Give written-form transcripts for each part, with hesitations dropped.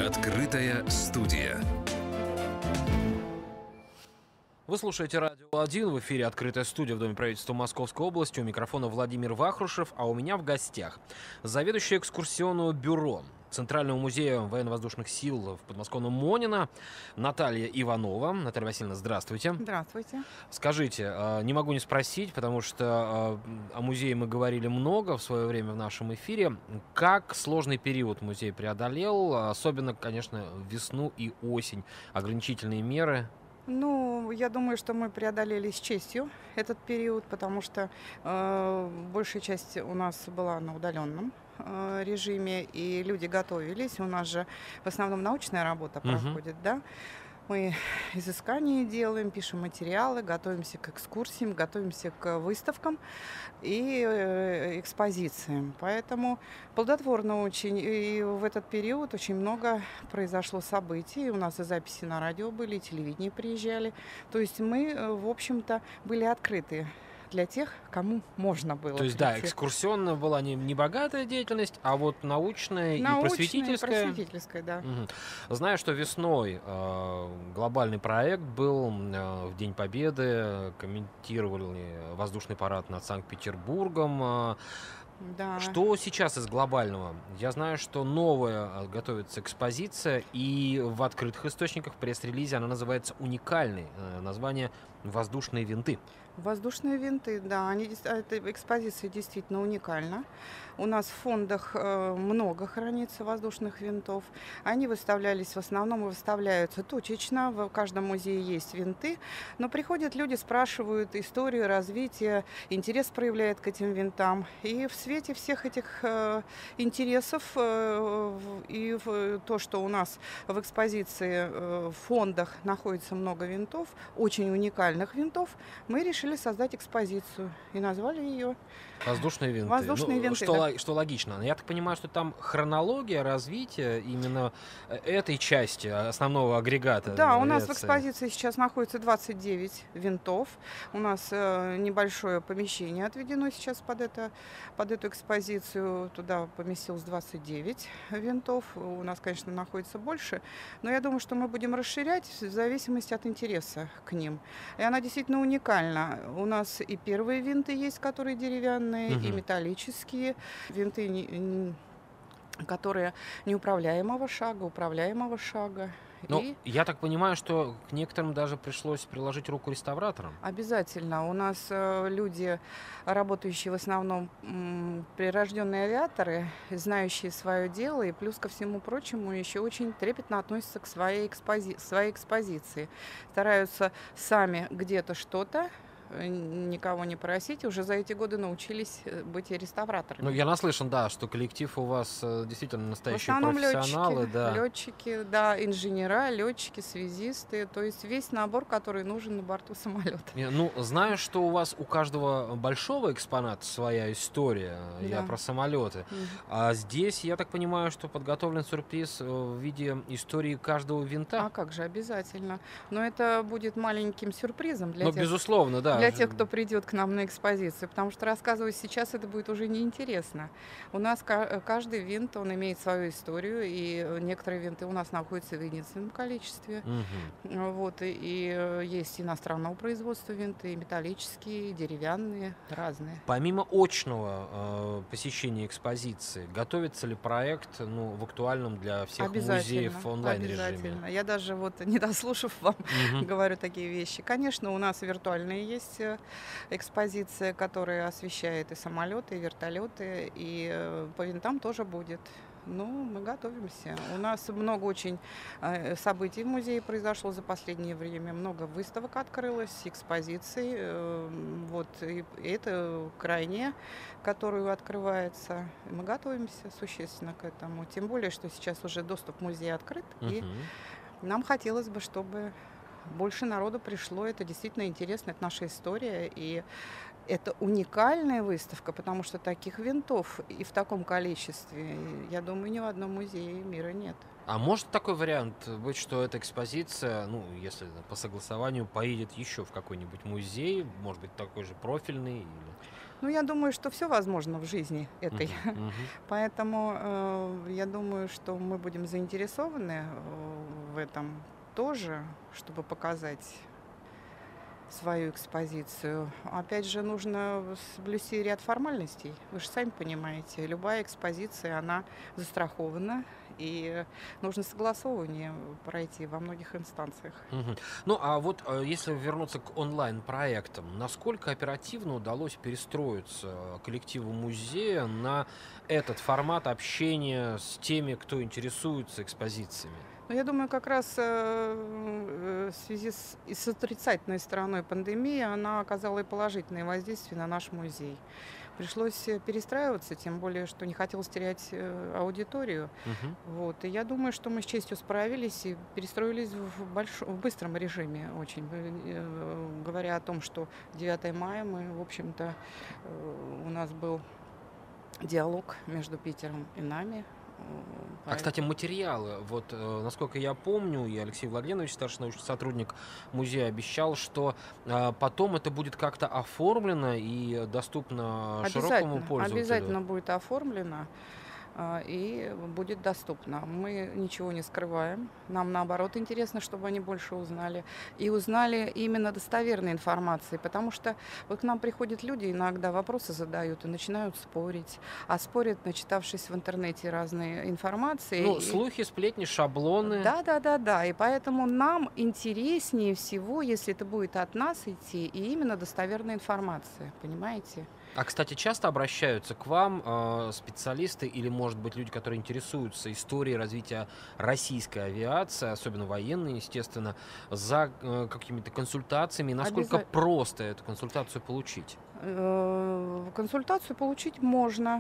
Открытая студия. Вы слушаете «Радио 1», в эфире «Открытая студия» в Доме правительства Московской области. У микрофона Владимир Вахрушев, а у меня в гостях заведующая экскурсионного бюро Центрального музея военно-воздушных сил в подмосковном Монино Наталья Иванова. Наталья Васильевна, здравствуйте. Здравствуйте. Скажите, не могу не спросить, потому что о музее мы говорили много в свое время в нашем эфире. Как сложный период музей преодолел, особенно, конечно, весну и осень, ограничительные меры? Я думаю, что мы преодолели с честью этот период, потому что большая часть у нас была на удаленном режиме, и люди готовились. У нас же в основном научная работа проходит, да. Мы изыскания делаем, пишем материалы, готовимся к экскурсиям, готовимся к выставкам и экспозициям. Поэтому плодотворно очень. И в этот период очень много произошло событий. У нас и записи на радио были, и телевидение приезжали. То есть мы, в общем-то, были открыты для тех, кому можно было. То есть, прийти. да, экскурсионная была не богатая деятельность, а вот научная и просветительская. Просветительская, да. Угу. Знаю, что весной глобальный проект был в День Победы, комментировали воздушный парад над Санкт-Петербургом. Да. Что сейчас из глобального? Я знаю, что новая готовится экспозиция, и в открытых источниках в пресс-релизе она называется «Уникальный». Название «Воздушные винты». Воздушные винты, да, эта экспозиция действительно уникальна. У нас в фондах много хранится воздушных винтов. Они выставлялись в основном и выставляются точечно. В каждом музее есть винты. Но приходят люди, спрашивают историю, развитие, интерес проявляют к этим винтам. И в свете всех этих интересов и то, что у нас в экспозиции в фондах находится много винтов, очень уникальных винтов, мы решили создать экспозицию и назвали ее «Воздушные винты». «Воздушные винты», что логично. Я так понимаю, что там хронология развития именно этой части основного агрегата. Да, у нас в экспозиции сейчас находится 29 винтов. У нас небольшое помещение отведено сейчас под эту экспозицию. Туда поместилось 29 винтов. У нас, конечно, находится больше, но я думаю, что мы будем расширять в зависимости от интереса к ним. И она действительно уникальна. У нас и первые винты есть, которые деревянные, и металлические винты, которые неуправляемого шага, управляемого шага. Я так понимаю, что к некоторым даже пришлось приложить руку реставраторам. Обязательно. У нас люди, работающие в основном прирожденные авиаторы, знающие свое дело, и плюс ко всему прочему еще очень трепетно относятся к своей экспозиции. Стараются сами где-то что-то, никого не просить, уже за эти годы научились быть и реставраторами. Я наслышан, да, что коллектив у вас действительно настоящие в основном профессионалы. Летчики, да, инженера, летчики, связисты, то есть весь набор, который нужен на борту самолета. Знаю, что у вас у каждого большого экспоната своя история, Да. Я про самолеты. А здесь, я так понимаю, что подготовлен сюрприз в виде истории каждого винта. А как же, обязательно. Но это будет маленьким сюрпризом для тех, безусловно, да. для тех, кто придет к нам на экспозицию, потому что рассказывать сейчас это будет уже неинтересно. У нас каждый винт, он имеет свою историю, и некоторые винты у нас находятся в единственном количестве. И есть иностранного производства винты, и металлические, и деревянные, разные. Помимо очного посещения экспозиции, готовится ли проект в актуальном для всех музеев онлайн-режиме? Обязательно. Я даже не дослушав вам, говорю такие вещи. Конечно, у нас виртуальные есть экспозиция, которая освещает и самолеты, и вертолеты, и по винтам тоже будет. Мы готовимся. У нас много очень событий в музее произошло за последнее время. Много выставок открылось, экспозиций. И это крайняя, которую открывается. Мы готовимся существенно к этому. Тем более, что сейчас уже доступ в музей открыт. И нам хотелось бы, чтобы больше народу пришло. Это действительно интересно, это наша история. И это уникальная выставка, потому что таких винтов и в таком количестве, я думаю, ни в одном музее мира нет. А может такой вариант быть, что эта экспозиция, если по согласованию, поедет еще в какой-нибудь музей, может быть, такой же профильный? Ну, я думаю, что все возможно в жизни этой. Мгм, мгм. Поэтому я думаю, что мы будем заинтересованы в этом тоже, чтобы показать свою экспозицию. Опять же, нужно соблюсти ряд формальностей. Вы же сами понимаете, любая экспозиция, она застрахована, и нужно согласовывание пройти во многих инстанциях. Мгм. Ну, а вот если вернуться к онлайн-проектам, насколько оперативно удалось перестроиться коллективу музея на этот формат общения с теми, кто интересуется экспозициями? Но я думаю, как раз в связи и с отрицательной стороной пандемии она оказала и положительное воздействие на наш музей. Пришлось перестраиваться, тем более, что не хотелось терять аудиторию. Мгм. Вот. И я думаю, что мы с честью справились и перестроились в быстром режиме очень. Говоря о том, что 9 мая мы, в общем-то, у нас был диалог между Питером и нами. А, кстати, материалы. Вот, насколько я помню, и Алексей Владленович, старший научный сотрудник музея, обещал, что потом это будет как-то оформлено и доступно широкому пользователю. Обязательно будет оформлено. И будет доступно. Мы ничего не скрываем. Нам, наоборот, интересно, чтобы они больше узнали. И узнали именно достоверной информации, потому что вот к нам приходят люди, иногда вопросы задают и начинают спорить. А спорят, начитавшись в интернете разной информации. Ну, слухи, сплетни, шаблоны. Да. И поэтому нам интереснее всего, если это будет от нас идти, и именно достоверная информация. Понимаете? А, кстати, часто обращаются к вам специалисты или, может быть, люди, которые интересуются историей развития российской авиации, особенно военной, естественно, за какими-то консультациями. Насколько просто эту консультацию получить? Консультацию получить можно.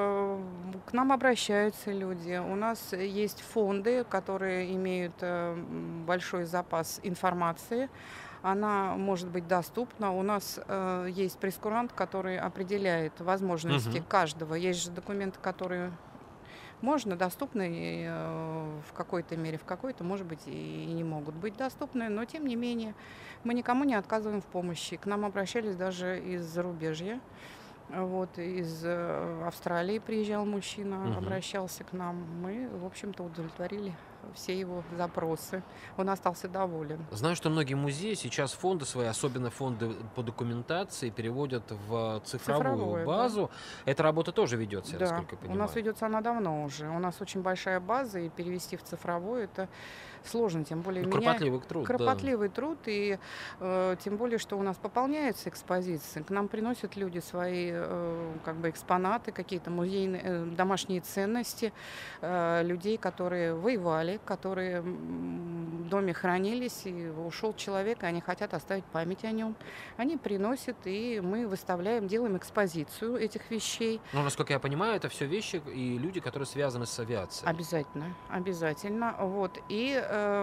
К нам обращаются люди. У нас есть фонды, которые имеют большой запас информации. Она может быть доступна. У нас есть прейскурант, который определяет возможности Мгм. каждого. Есть же документы, которые можно, доступны в какой-то мере, в какой-то, может быть, и не могут быть доступны, но тем не менее мы никому не отказываем в помощи. К нам обращались даже из зарубежья. Вот, из Австралии приезжал мужчина, Мгм. обращался к нам. Мы, в общем-то, удовлетворили все его запросы. Он остался доволен. Знаю, что многие музеи сейчас фонды свои, особенно фонды по документации, переводят в цифровую Цифровое, да. базу. Эта работа тоже ведется, я Да, насколько у понимаю. нас ведется она давно уже. У нас очень большая база, и перевести в цифровую это сложно, тем более Ну, меня кропотливый труд, да. кропотливый труд, и тем более, что у нас пополняются экспозиции. К нам приносят люди свои как бы экспонаты, какие-то музейные, домашние ценности людей, которые воевали, которые в доме хранились, и ушел человек, и они хотят оставить память о нем. Они приносят, и мы выставляем, делаем экспозицию этих вещей. Ну, насколько я понимаю, это все вещи и люди, которые связаны с авиацией. Обязательно, обязательно. Вот. И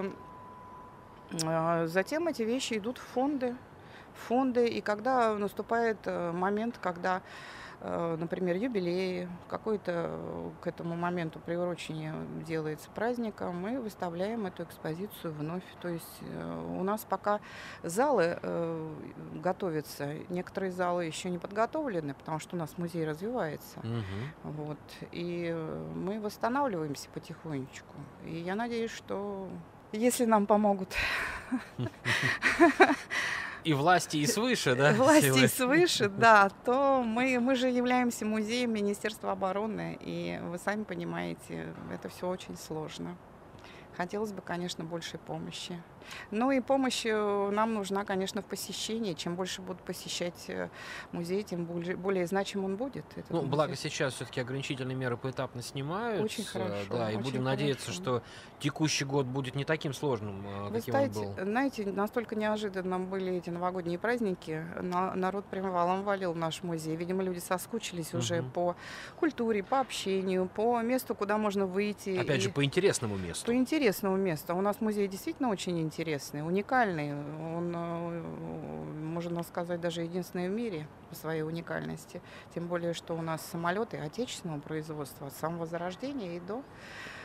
затем эти вещи идут в фонды. И когда наступает момент, когда, например, юбилей, какой-то к этому моменту приурочение делается праздника, мы выставляем эту экспозицию вновь. То есть у нас пока залы готовятся, некоторые залы еще не подготовлены, потому что у нас музей развивается. Мгм. Вот. И мы восстанавливаемся потихонечку. И я надеюсь, что если нам помогут И власти, и свыше, да? власти силы? свыше, да, то мы же являемся музеем Министерства обороны, и вы сами понимаете, это все очень сложно. Хотелось бы, конечно, большей помощи. Ну и помощь нам нужна, конечно, в посещении. Чем больше будут посещать музей, тем более значим он будет. Этот Ну, музей. благо сейчас все-таки ограничительные меры поэтапно снимаются. Очень хорошо, Да, и очень будем надеяться, хорошо. что текущий год будет не таким сложным, Вы каким он был. знаете, настолько неожиданно были эти новогодние праздники, народ прям валом валил в наш музей. Видимо, люди соскучились уже Мгм. по культуре, по общению, по месту, куда можно выйти. Опять и же, по интересному месту. по интересному месту. У нас музей действительно очень интересный, уникальный. Он, можно сказать, даже единственный в мире по своей уникальности. Тем более, что у нас самолеты отечественного производства от самого зарождения и до.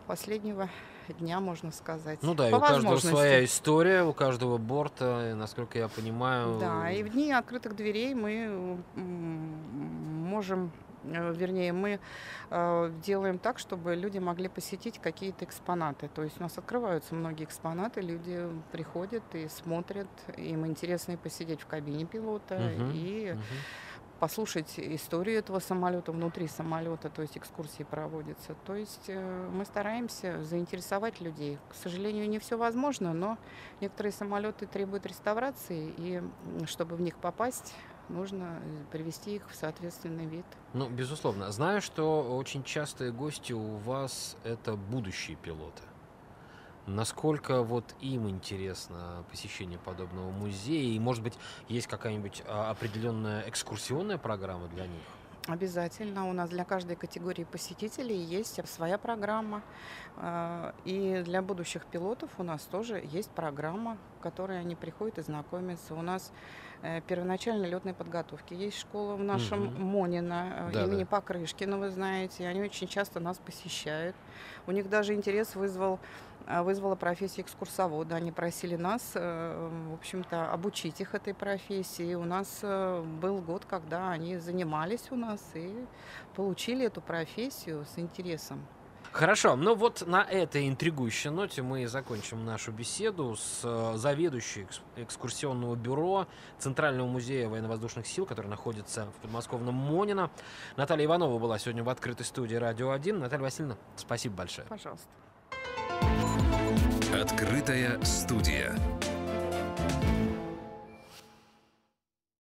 последнего дня, можно сказать. Ну да, и По у каждого возможности. своя история, у каждого борта, и, насколько я понимаю. Да, и в дни открытых дверей мы можем, вернее, мы делаем так, чтобы люди могли посетить какие-то экспонаты. То есть у нас открываются многие экспонаты, люди приходят и смотрят, им интересно и посидеть в кабине пилота, Мгм, и мгм. послушать историю этого самолета внутри самолета, то есть экскурсии проводятся. То есть мы стараемся заинтересовать людей. К сожалению, не все возможно, но некоторые самолеты требуют реставрации, и чтобы в них попасть, нужно привести их в соответственный вид. Ну, безусловно. Знаю, что очень частые гости у вас это будущие пилоты. Насколько вот им интересно посещение подобного музея? И, может быть, есть какая-нибудь определенная экскурсионная программа для них? Обязательно. У нас для каждой категории посетителей есть своя программа. И для будущих пилотов у нас тоже есть программа, в которой они приходят и знакомятся. У нас первоначальной летной подготовки есть школа в нашем Мгм. Монина Да, имени да. Покрышкина, вы знаете. Они очень часто нас посещают. У них даже интерес вызвала профессия экскурсовода. Они просили нас, в общем-то, обучить их этой профессии. У нас был год, когда они занимались у нас и получили эту профессию с интересом. Хорошо, ну вот на этой интригующей ноте мы и закончим нашу беседу с заведующей экскурсионного бюро Центрального музея военно-воздушных сил, который находится в подмосковном Монино. Наталья Иванова была сегодня в открытой студии «Радио 1». Наталья Васильевна, спасибо большое. Пожалуйста. Открытая студия.